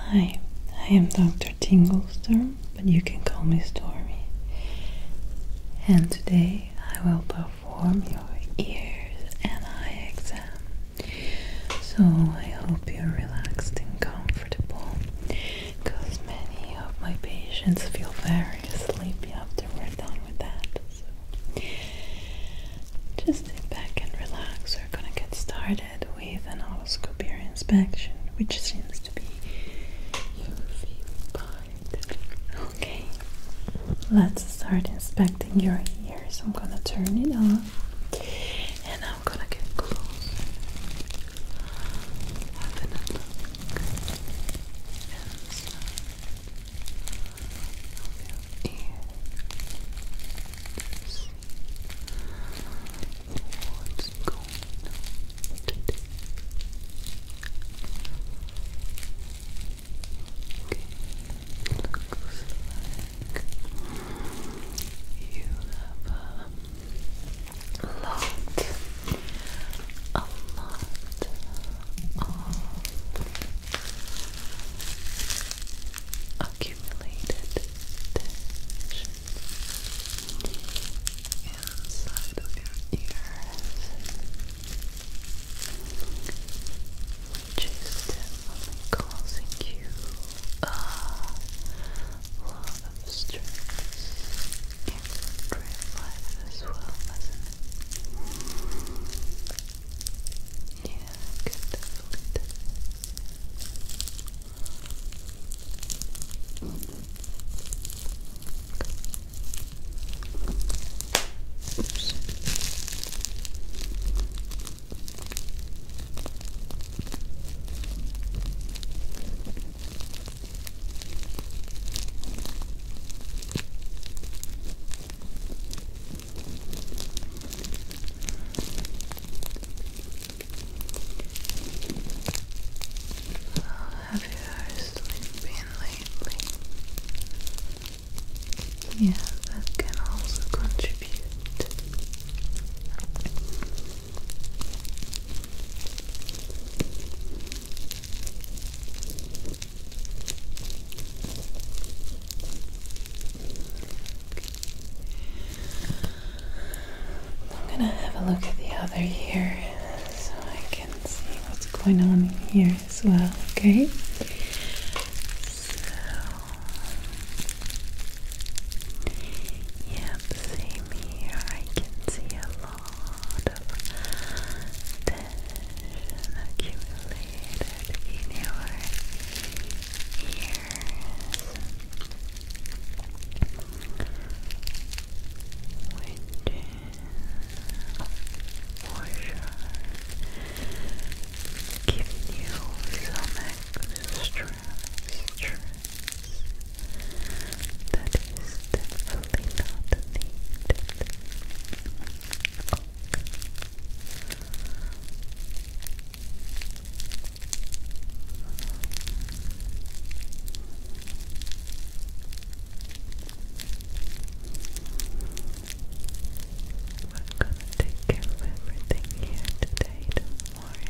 Hi, I am Dr. Tingles, but you can call me Stormy. And today I will perform your ears and eye exam. So I hope you're relaxed and comfortable, because many of my patients feel very sleepy after we're done with that. So just sit back and relax. We're gonna get started with an otoscope ear inspection, which seems to be your favorite part. Okay, let's start inspecting your ears. I'm gonna turn it off and I'm gonna get close. Having a look inside of your ear to see what's going on today. Okay, looks like you have a lot of accumulated tension inside of your ears, which is definitely causing you a lot of stress in your real life as well, isn't it? Yeah, I can definitely tell. Oops. Have you ever sleeping lately? Yeah, that can also contribute. I'm gonna have a look at the other ear so I can see what's going on in here as well, okay? So, yep, same here. I can see a lot of tension accumulated in your ears. Which for sure giving you some extra stress that is definitely not needed. We're gonna take care of everything here today, don't worry.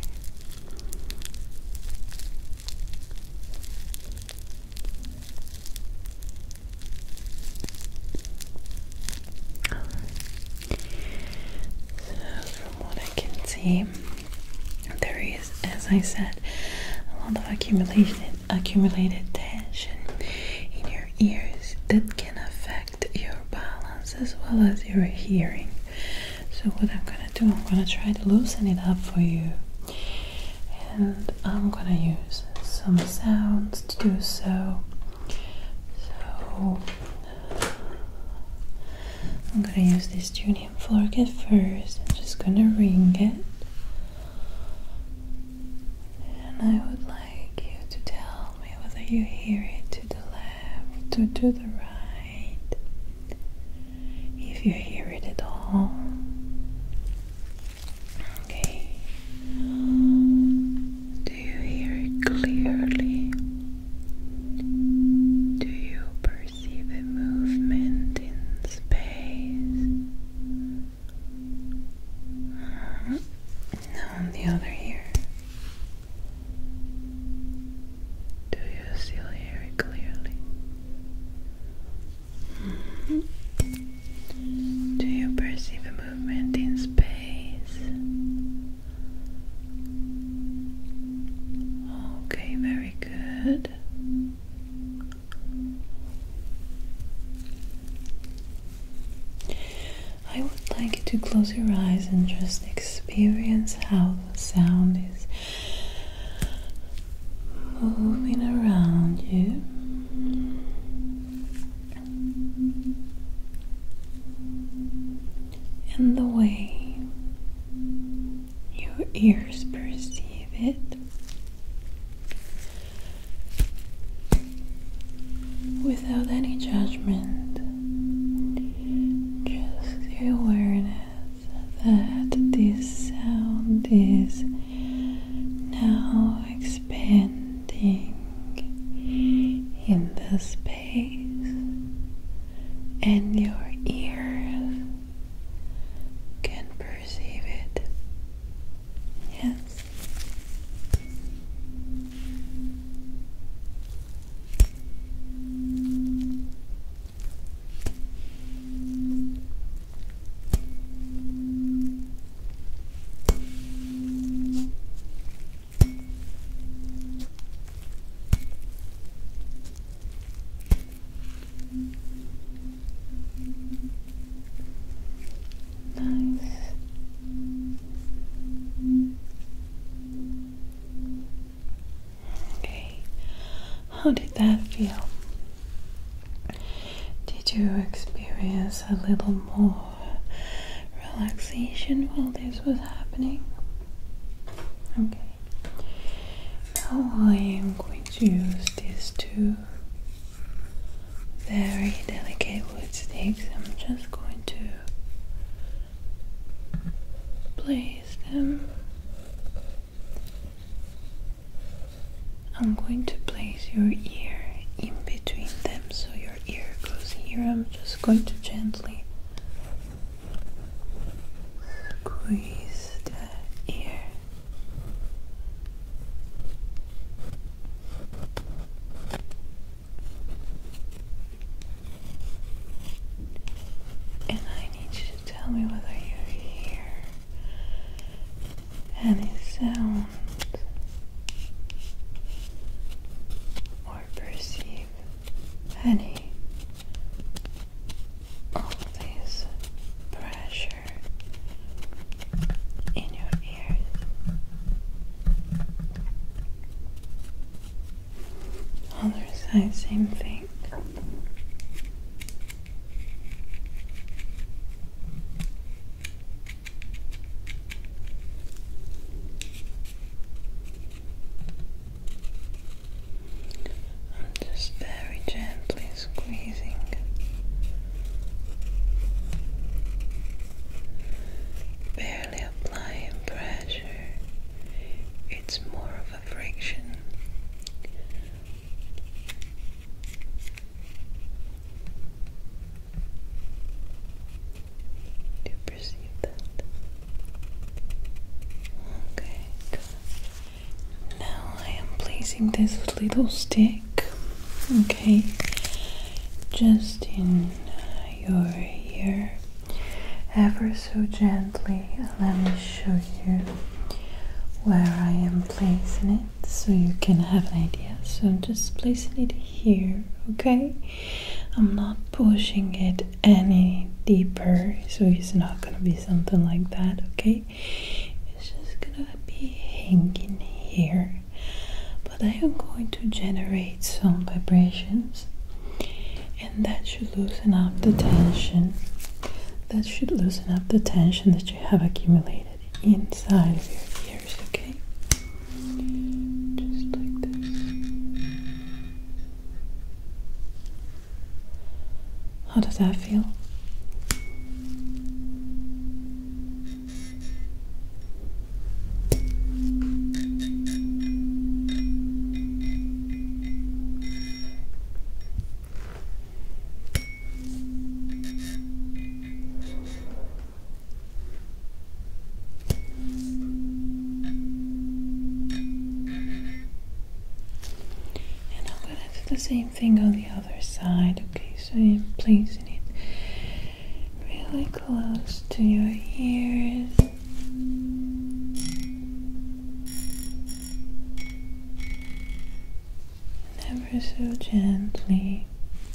So from what I can see, there is, as I said, a lot of accumulated tension in your ears that can affect your balance as well as your hearing. So what I'm gonna do, I'm gonna try to loosen it up for you, and I'm gonna use some sounds to do so. So I'm gonna use this tuning fork at first. I'm just gonna ring it, and I would like you to tell me whether you hear it to the left or to the right, if you hear it at all. Okay. Do you hear it clearly? Do you perceive a movement in space? Now on the other ear. Do you see Good. I would like you to close your eyes and just experience how the sound is moving around you. And the way your ears perceive it. Without any judgment, just the awareness that this sound is now expanding in the space, and your ears can perceive it. Yes. How did that feel? Did you experience a little more relaxation while this was happening? Okay. Now I am going to use these two very delicate wood sticks. I'm just going to place them. I'm going to place your ear in between them, so your ear goes here. I'm just going to gently squeeze the ear. And I need you to tell me whether you hear any sound or perceive any of this pressure in your ears. Other side, same thing. Just very gently squeezing. Barely applying pressure. It's more of a friction. Do you perceive that? Okay, good. Now I am placing this little stick, okay, just in your ear, ever so gently. Let me show you where I am placing it so you can have an idea. So I'm just placing it here, okay? I'm not pushing it any deeper, so it's not gonna be something like that, okay? It's just gonna be hanging here. But I am going to generate some vibrations, and that should loosen up the tension. That should loosen up the tension that you have accumulated inside of your ears, okay? Just like this. How does that feel? The same thing on the other side, okay? So I'm placing it really close to your ears. ever so gently.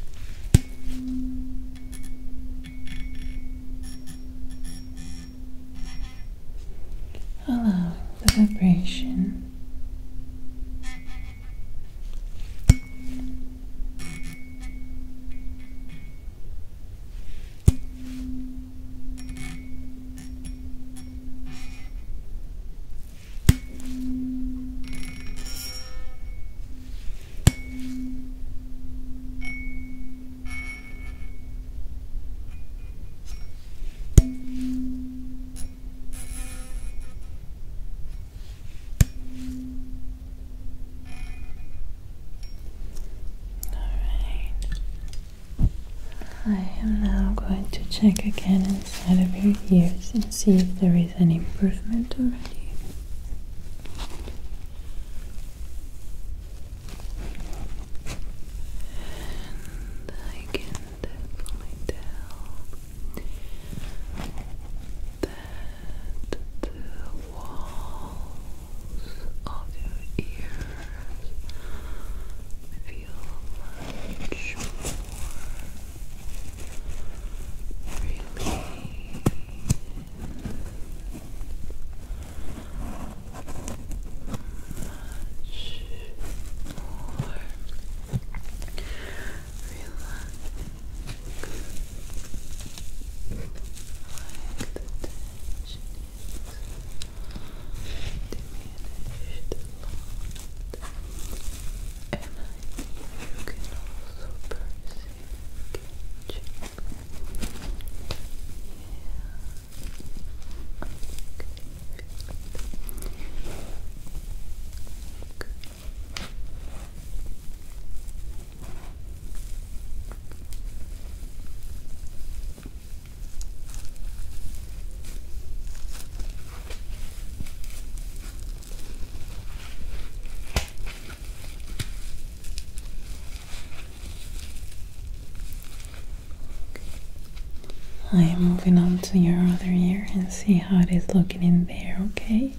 Allowing the vibration I am now going to check again inside of your ears and see if there is any improvement already. And I can definitely tell that the walls of your ears feel much more I am moving on to your other ear and see how it is looking in there, okay?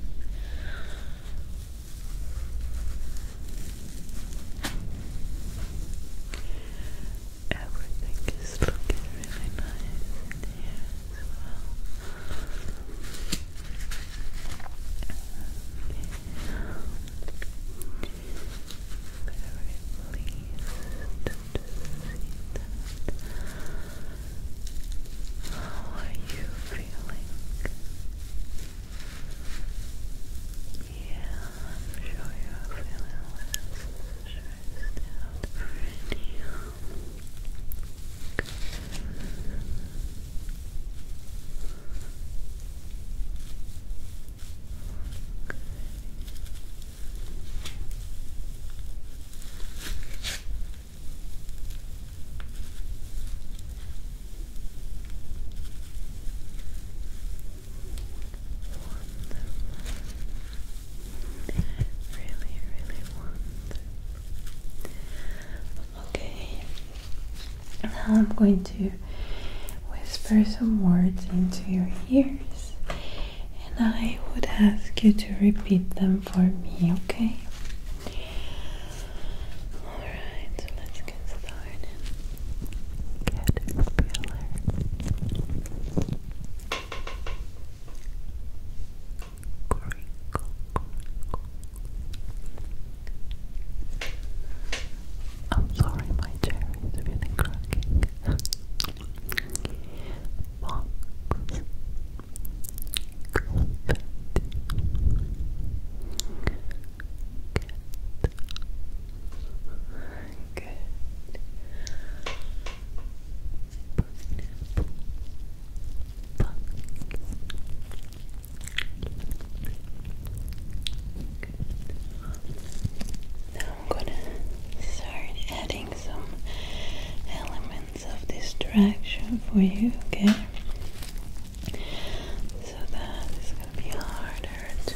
Everything is looking really nice in here as well. Very pleased to see that. How are you feeling? Yeah, I'm sure you're feeling less stressed out already. Really, really wonderful. Okay, now I'm going to whisper some words into your ears, and I would ask you to repeat them for me, okay? Alright, so let's get started. Caterpillar. Crinkle. I'm sorry, my chair is really cracking. Box. Confetti. Good. Now I'm gonna start adding some elements of distraction for you, okay? So that it's gonna be harder to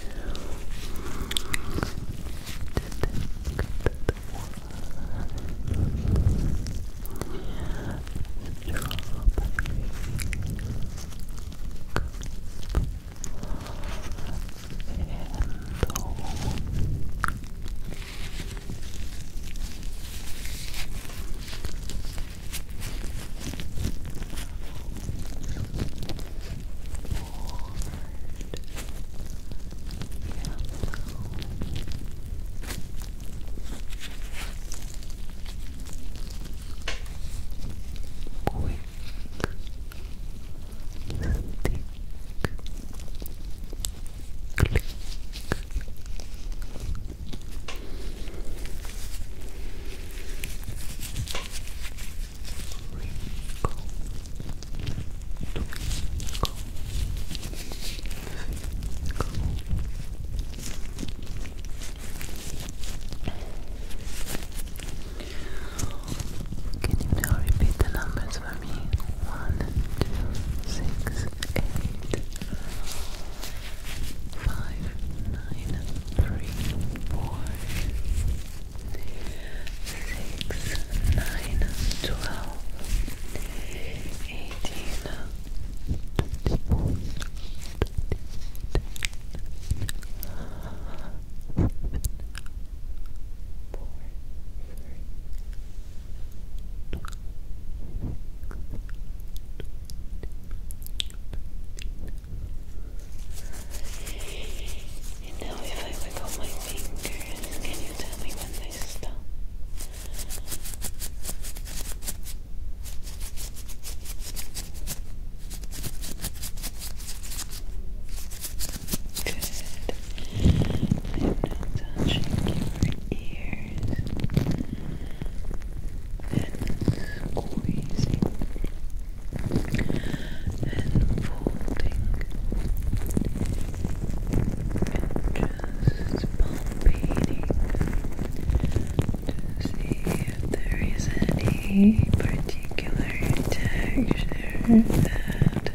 a particular texture that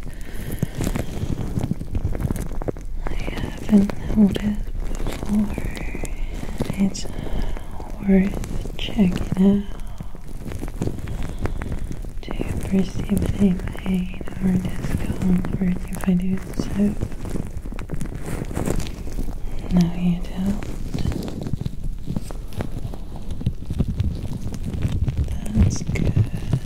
I haven't noticed before. It's worth checking out. Do you perceive any pain or discomfort if I do so? No, you don't. That's good.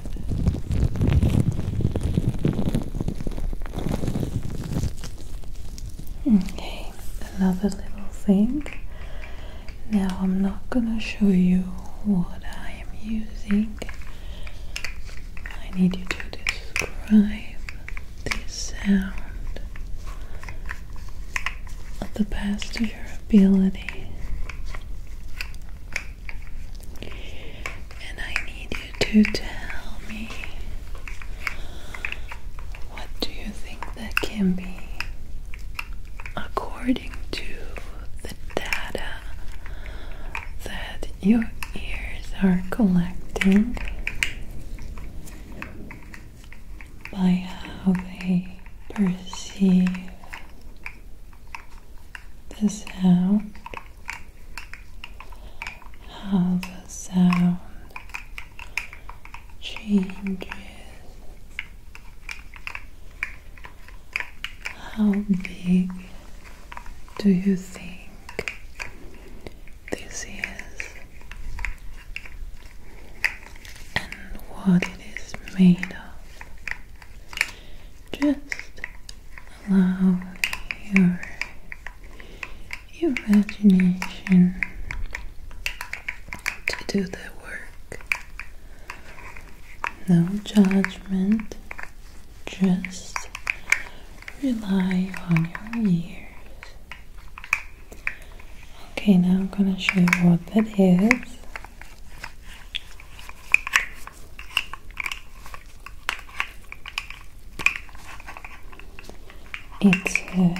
Okay, another little thing. Now I'm not gonna show you what I am using. I need you to describe this sound at the best of your ability. And I need you to tell me, what do you think that can be according to the data that your ears are collecting by how they perceive the sound, how the sound changes, how big do you think this is, and what it is made of. Just allow your imagination to do the work. No judgment, just rely on your ears. Okay, now I'm gonna show you what that is. It's a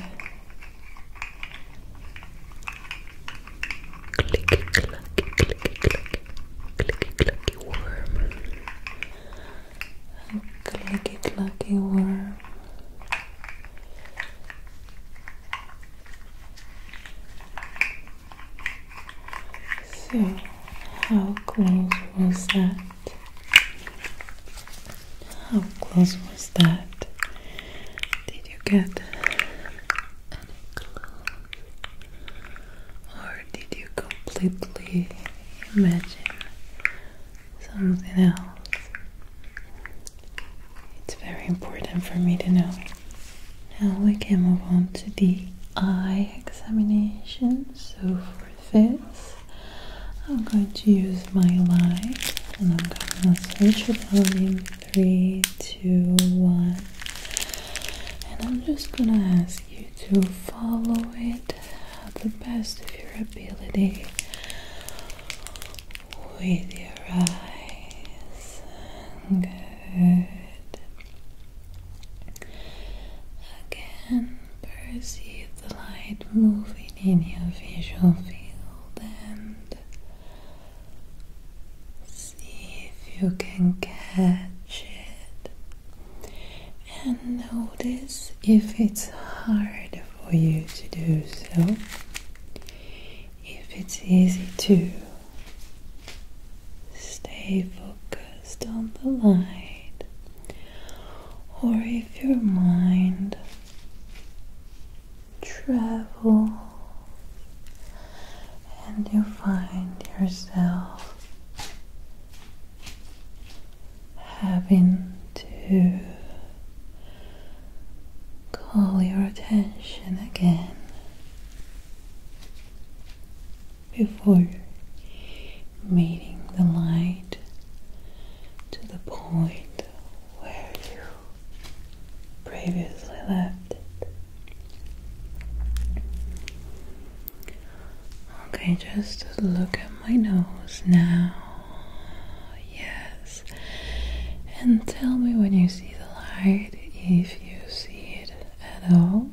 clicky worm. A clicky worm. So, how close was that? How close was that? Did you get any close? Or did you completely imagine something else? It's very important for me to know. Now we can move on to the eye examination. So for this, I'm going to use my light and I'm going to switch it on in 3, 2, 1. And I'm just going to ask you to follow it at the best of your ability with your eyes. Good. Again, perceive the light moving in your visual field and see if you can catch it. And notice if it's hard for you to do so, if it's easy to stay focused on the light, or if your mind travels and you find yourself having to call your attention again before meeting the light to the point where you previously left it. Okay, just look at my nose now. Yes. And tell me when you see the light, if you see it at all.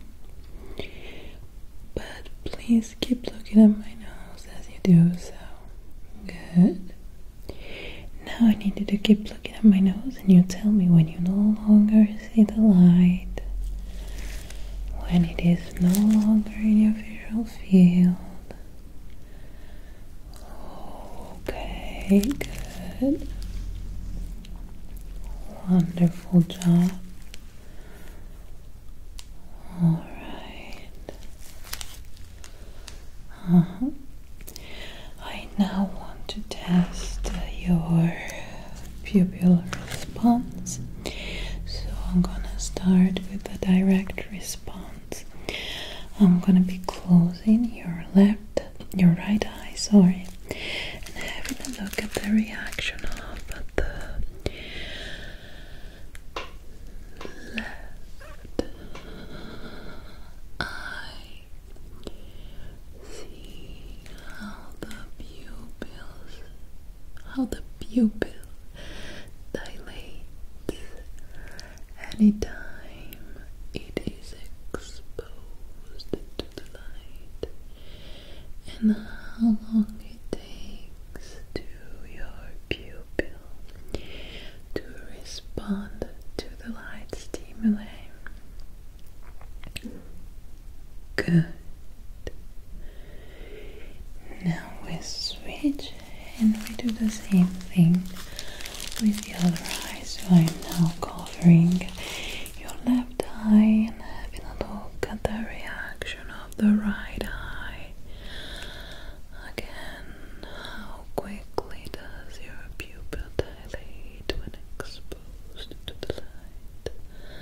But please keep looking at my nose as you do so. Good. Now I need you to keep looking at my nose and you tell me when you no longer see the light, when it is no longer in your visual field. Okay, good. Wonderful job. Alright. I now want to test your pupil response. So I'm gonna start with the direct response. I'm gonna be closing your right eye, sorry, and having a look at the reaction of the left eye. See how the pupil dilates anytime it is exposed to the light, and how long it takes to your pupil to respond to the light stimuli. Good. Now we switch and we do the same thing with the other eye. So I'm now covering your left eye and having a look at the reaction of the right eye. Again, how quickly does your pupil dilate when exposed to the light?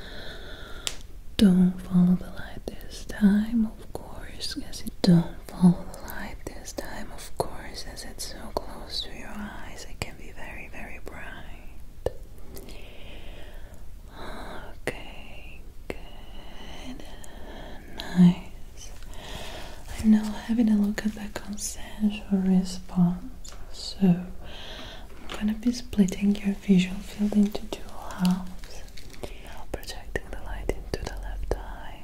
Don't follow the light this time, of course, as it don't follow the light this time, of course, as it's so close to your eyes. It can be very, very bright. Okay, good, nice. I'm now having a look at the consensual response. So I'm gonna be splitting your visual field into two halves, now projecting the light into the left eye.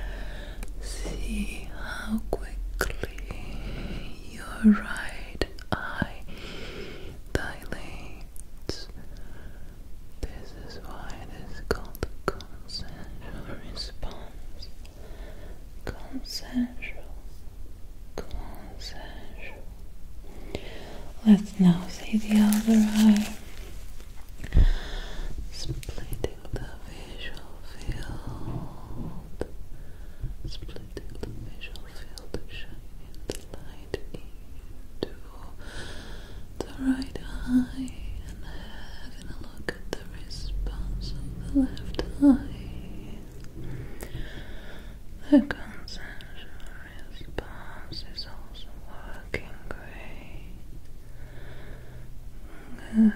See how quickly your right eye dilates. This is why it is called the consensual response. Consensual. Let's now see the other eye. Splitting the visual field. Splitting the visual field, shining the light into the right eye and having a look at the response of the left eye. The consensual response is also working great. Good.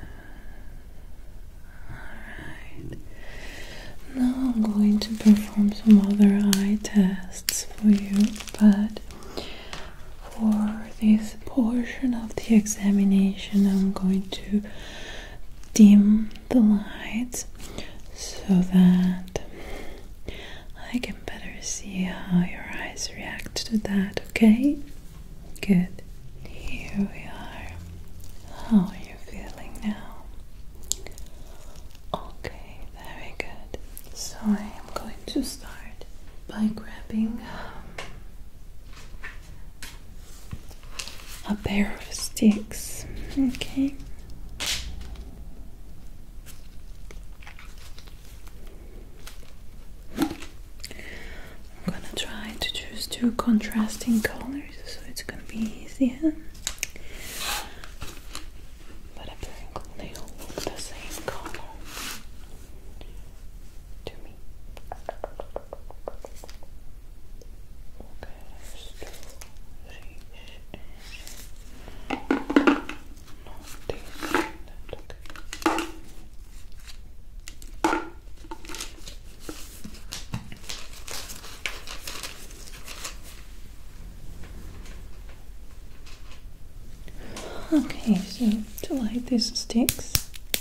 Alright. Now I'm going to perform some other eye tests for you, but for this portion of the examination I'm going to dim the lights so that I can better see how your eyes react to that, okay? Good. Here we are. How are you feeling now? Okay, very good. So I am going to start by grabbing a pair of sticks, okay? I'm gonna try to choose two contrasting colors so it's gonna be easier. But apparently they all look the same color to me. Okay, let's do okay, so to light these sticks,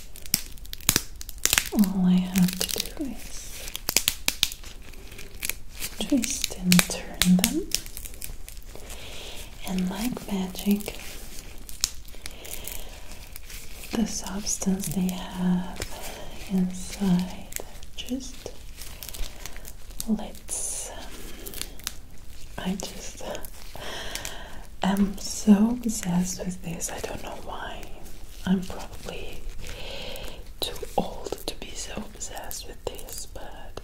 all I have to do is twist and turn them, and like magic, the substance they have inside. Just let's I'm so obsessed with this. I don't know why. I'm probably too old to be so obsessed with this, but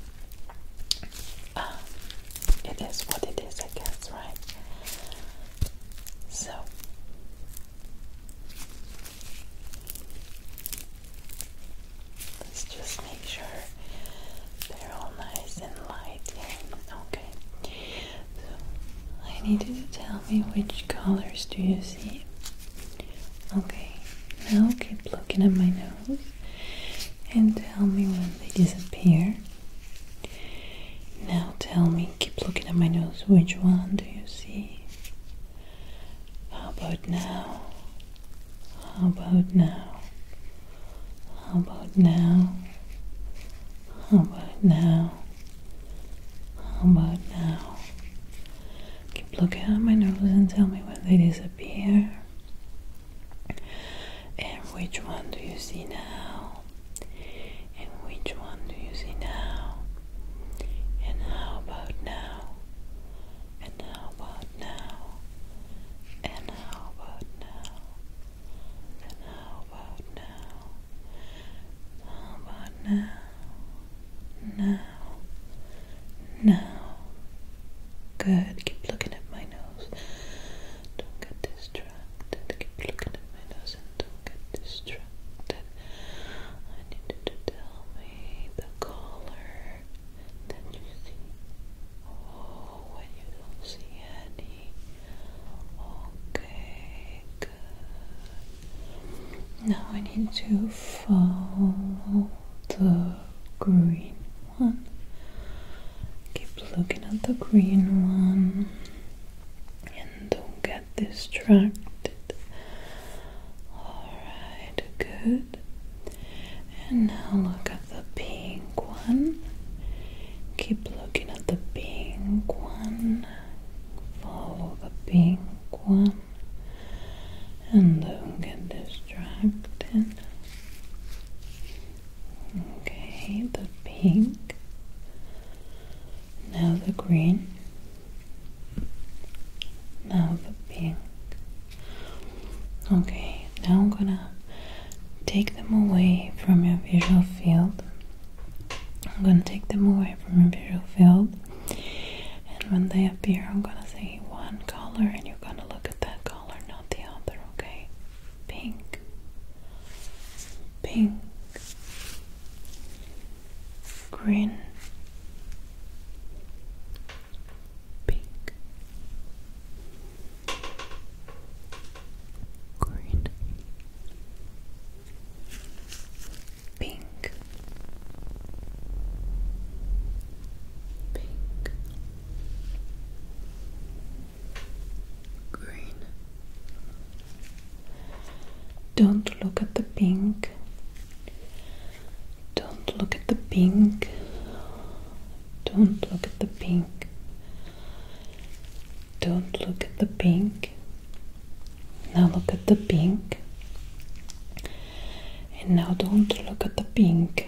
it is what it is, I guess, right? So let's just make sure they're all nice and light here. Okay. So I need you to tell me which colors do you see. Okay. Now keep looking at my nose and tell me when they disappear. Now tell me, keep looking at my nose, which one do you see? How about now? How about now? How about now? How about now? How about now? Keep looking at my nose and tell me when they disappear. And which one do you see now? And which one do you see now? And how about now? And how about now? And how about now? And how about now? How about now? Now. Now. Good. Keep looking at my nose. Don't get distracted. Keep looking at my nose and don't get distracted. I need you to tell me the color that you see. Oh, when you don't see any. Okay, good. Now I need to follow the green one. Keep looking at the green one and don't get distracted. Alright, good. And now look at the pink one. Keep looking at the pink one. Follow the pink one. And don't get distracted. Okay, the pink. Now the green. Now the pink. Okay, now I'm gonna take them away from your visual field. I'm gonna take them away from your visual field. And when they appear, I'm gonna say one color and you're gonna look at that color, not the other, okay? Pink. Pink. Green. Pink. Green. Pink. Pink. Green. Don't look at the pink. Don't look at the pink. Don't look at the pink. Don't look at the pink. Now look at the pink. And now don't look at the pink.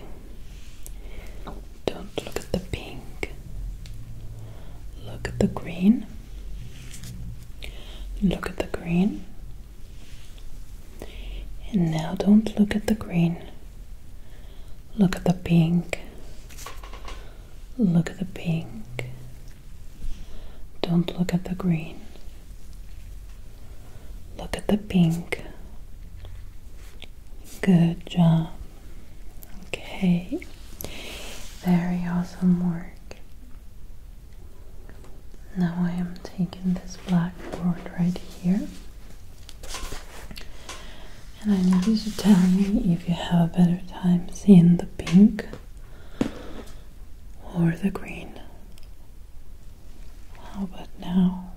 Don't look at the pink. Look at the green. Look at the green. And now don't look at the green. Look at the pink. Look at the pink. Don't look at the green. Look at the pink. Good job. Okay. Very awesome work. Now I am taking this blackboard right here. And I need you to tell me if you have a better time seeing the pink or the green. How about now?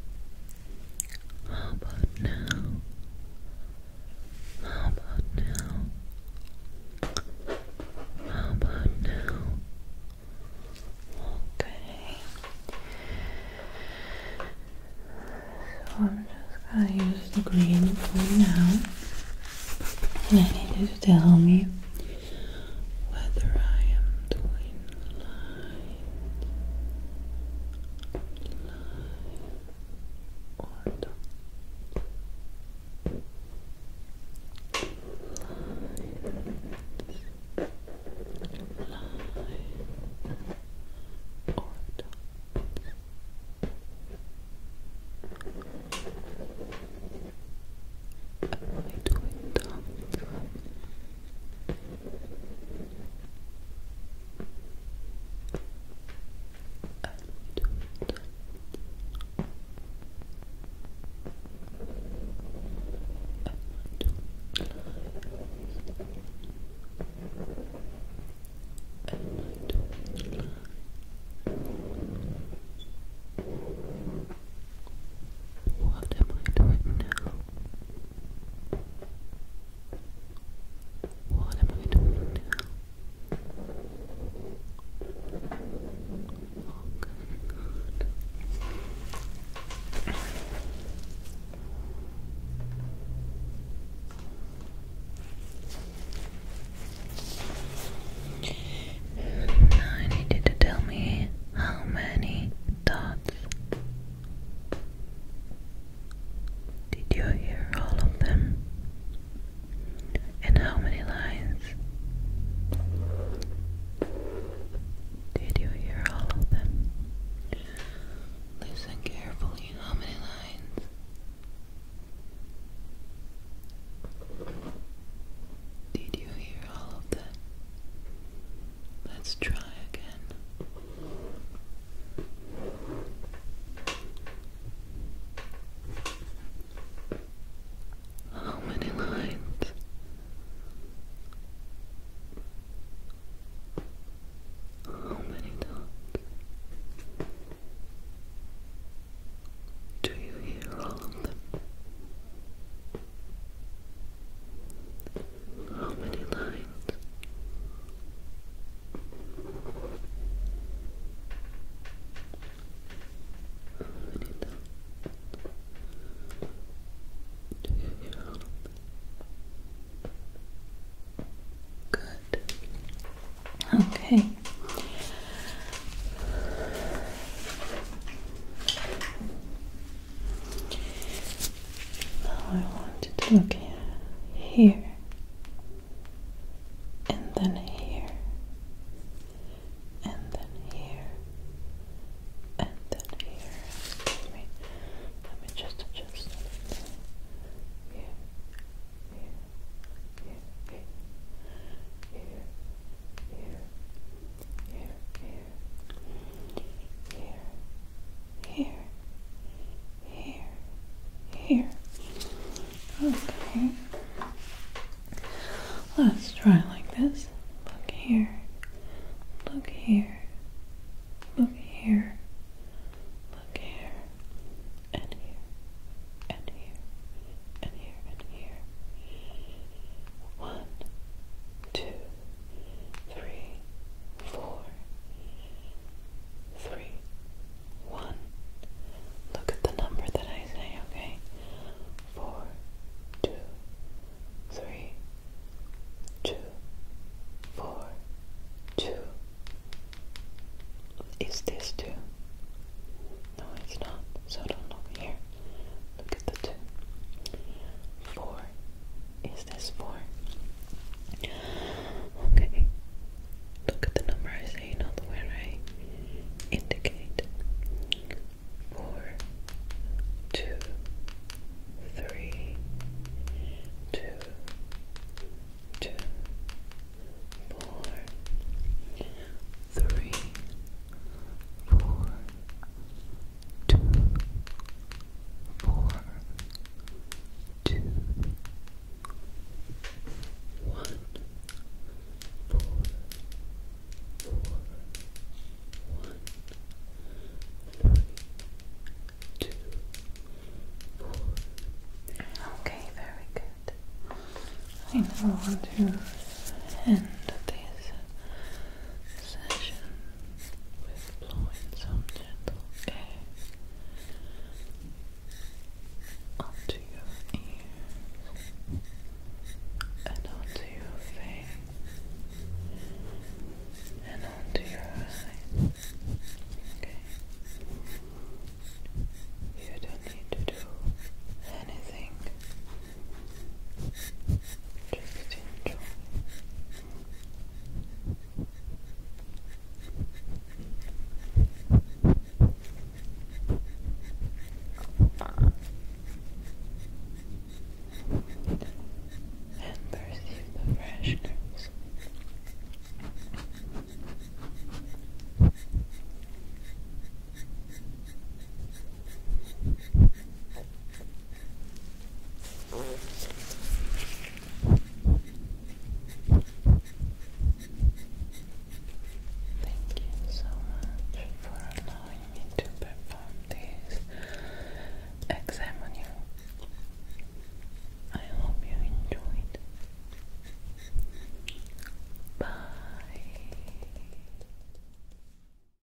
How about now? How about now? How about now? Okay. So I'm just gonna use the green for now. I need you to tell me whether I am doing light or dark. Let's try again. How many lines? How many dots? Do you hear all of them? How many lines? Okay. Now I want you to look here, and then here, and then here, and then here. Excuse me. Let me just adjust it. Here, here, here, here, here, here. Here, here, here. Okay. Let's try like this. Look here. Look here. Look here. Look here. And here. And here. And here. And here. 1, 2, 3, 4, 3, 1. Look at the number that I say, okay? 4, 2, 3, 2, 4, 2. Is this 2? No, it's not. So don't look here. Look at the 2. 4. Is this 4? Okay. Look at the number I say, not where I indicate. 4, 2, 3, 2, 2, 4, 3, 4, 2, 4, 2, 1, 4, 4, 1, 3, 2, 4. Okay, very good. I now want to end